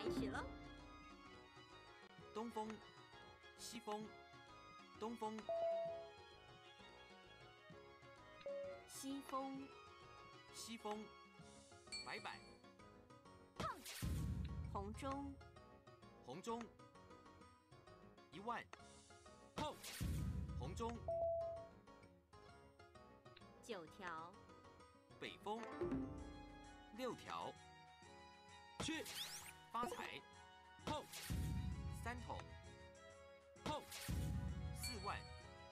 开始了。 东风，西风，东风， 西风， 西风，摆摆， 红中， 红中，1万，碰，红中， 9条， 北风，6条，去，发财，碰，3桶，碰，4万，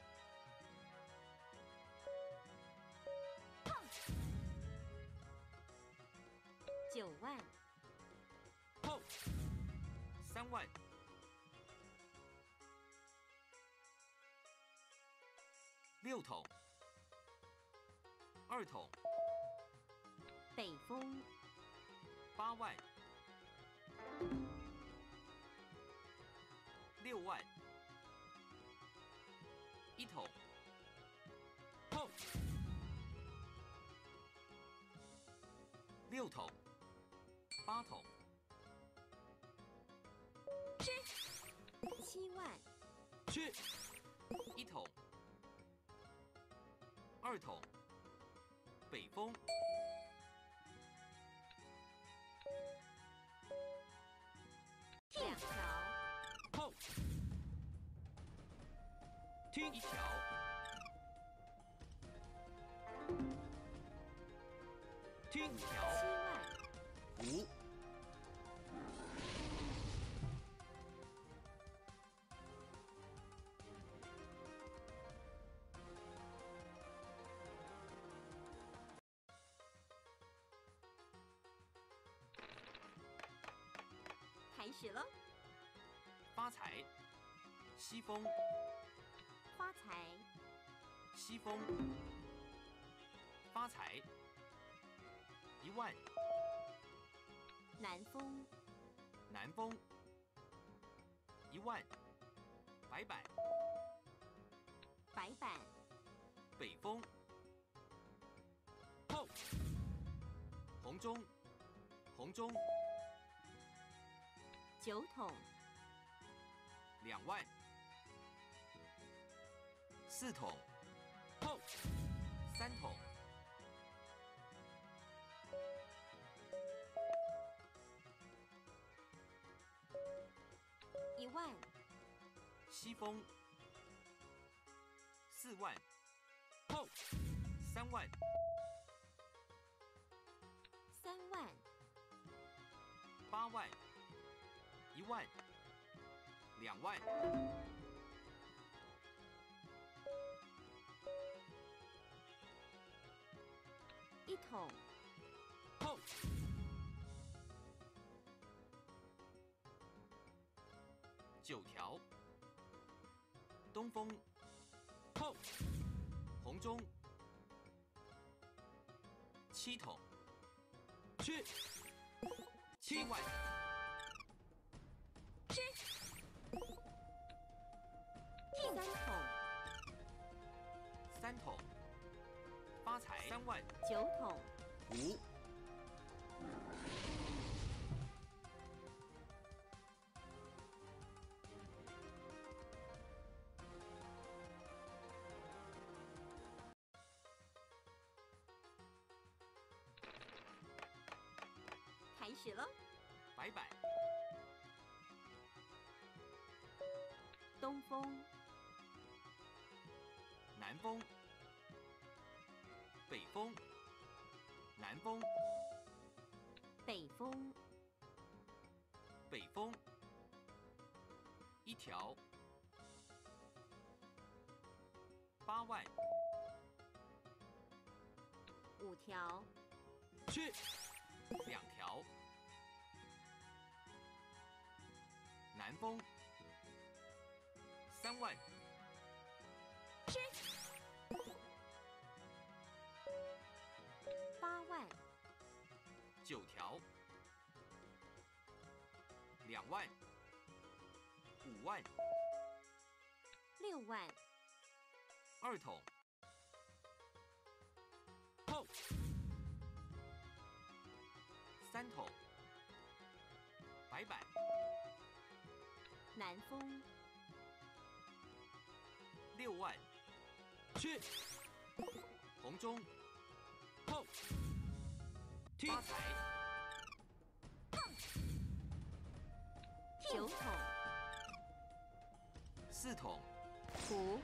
9万， 碰，3万， 6桶，2桶， 北风， 8万， 6万， 1桶，碰，6桶，8桶， 7万， 去，1桶，2桶，北风 2条， 碰，听1条，听5条 7万， ，5， 开始了。 发财，西风， 发财， 西风，发财，1万， 南风， 南风，1万，摆摆， 白板， 北风，碰，红中，红中 9桶， 2万，4桶，碰，3桶， 1万， 西风，4万，碰，3万， 3万， 8万，1万，2万， 1桶， 碰，9条，东风，碰，红中，7桶，去，7万， 3桶， 3桶，发财3万 9桶， 5， 开始了。 摆摆， 东风， 南风，北风，南风， 北风， 北风，1条，8万， 5条， 去，2条，南风3万， 8万， 9条，2万，5万， 6万， 2桶，碰，3桶，摆白板， 南风， 6万， 去， 红中， 后，踢， 发财， 九筒， 4筒， 胡，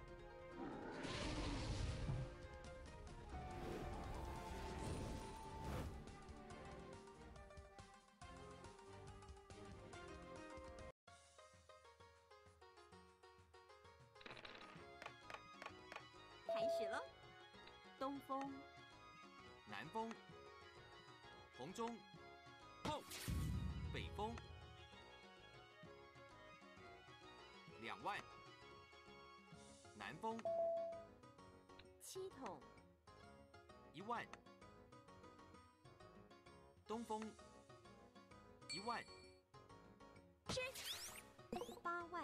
开始了，东风， 南风，红中， 后， 北风，2万，南风七筒， 1万，东风1万， 八万，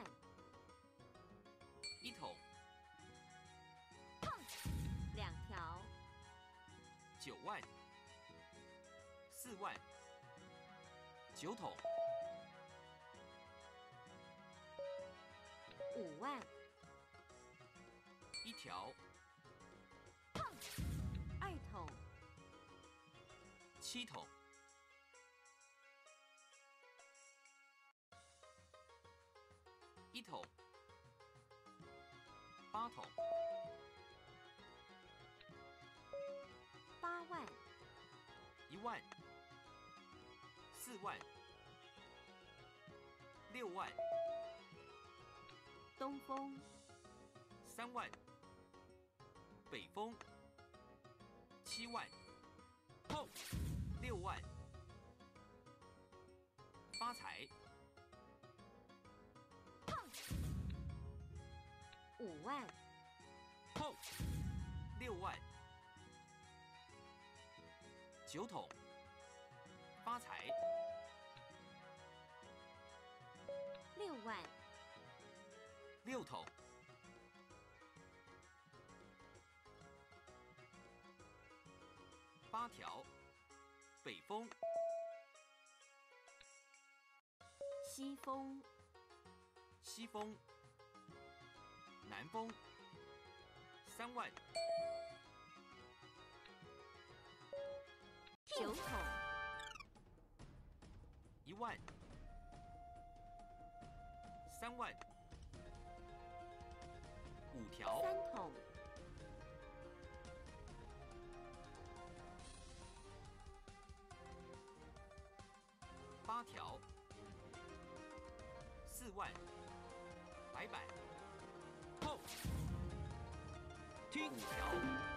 1筒两条， 9万，4万，9筒五万， 1条二筒， 7筒1筒8筒八万， 1万4万6万东风， 3万北风7万后， 6万发财五万， 后， 6万9筒发财六万， 6筒8条北风西风， 西风南风3万九筒， 1万3万5条三筒， 8条4万白板后，踢 5，条